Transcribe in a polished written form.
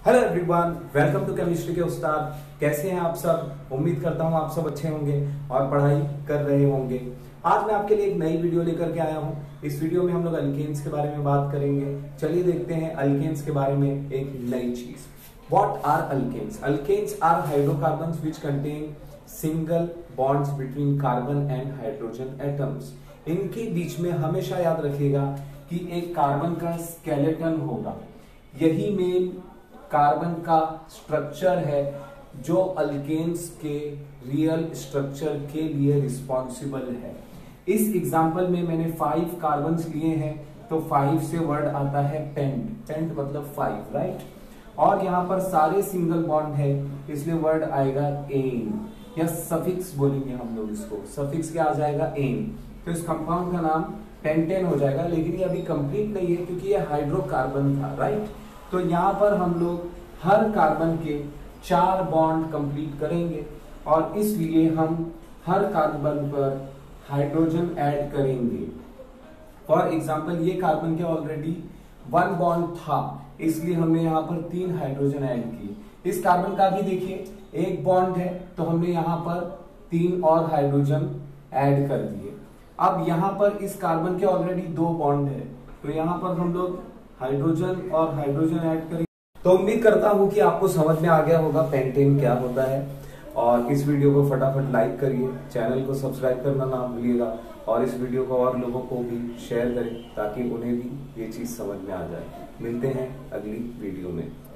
Hello everyone, welcome to chemistry के उस्ताद। कैसे हैं आप सब? उम्मीद करता हूं आप सब अच्छे होंगे और पढ़ाई कर रहे होंगे। आज मैं आपके लिए एक नई वीडियो लेकर के आया हूं। इस वीडियो में हम लोग अल्केन्स के बारे में बात करेंगे। चलिए देखते हैं अल्केन्स के बारे में एक नई चीज। What are alkanes? Alkanes are hydrocarbons which contain single bonds between carbon and hydrogen atoms. इनके बीच में हमेशा याद रखिएगा कि एक कार्बन का स्केलेटन होगा। यही मेन कार्बन का स्ट्रक्चर है जो अल्केन्स के रियल स्ट्रक्चर के लिए रिस्पॉन्सिबल है। इस एग्जांपल में मैंने 5 कार्बन्स लिए हैं, तो 5 से वर्ड आता है पेंट। पेंट मतलब 5, राइट। और यहाँ पर सारे सिंगल बॉन्ड है, इसलिए वर्ड आएगा एन या सफिक्स बोलेंगे हम लोग इसको। सफिक्स क्या आ जाएगा? एन। तो इस कंपाउंड का नाम पेंटेन हो जाएगा, लेकिन ये अभी कंप्लीट नहीं है क्योंकि ये हाइड्रोकार्बन था, राइट। तो यहाँ पर हम लोग हर कार्बन के 4 बॉन्ड कंप्लीट करेंगे और इसलिए हम हर कार्बन पर हाइड्रोजन ऐड करेंगे। फॉर एग्जांपल ये कार्बन के ऑलरेडी 1 बॉन्ड था, इसलिए हमने यहाँ पर 3 हाइड्रोजन ऐड किए। इस कार्बन का भी देखिए 1 बॉन्ड है, तो हमने यहाँ पर 3 और हाइड्रोजन ऐड कर दिए। अब यहाँ पर इस कार्बन के ऑलरेडी 2 बॉन्ड है, तो यहाँ पर हम लोग हाइड्रोजन और हाइड्रोजन ऐड करेंगे। तो उम्मीद करता हूं कि आपको समझ में आ गया होगा पेंटेन क्या होता है। और इस वीडियो को फटाफट लाइक करिए, चैनल को सब्सक्राइब करना ना भूलिएगा और इस वीडियो को और लोगों को भी शेयर करें ताकि उन्हें भी ये चीज समझ में आ जाए। मिलते हैं अगली वीडियो में।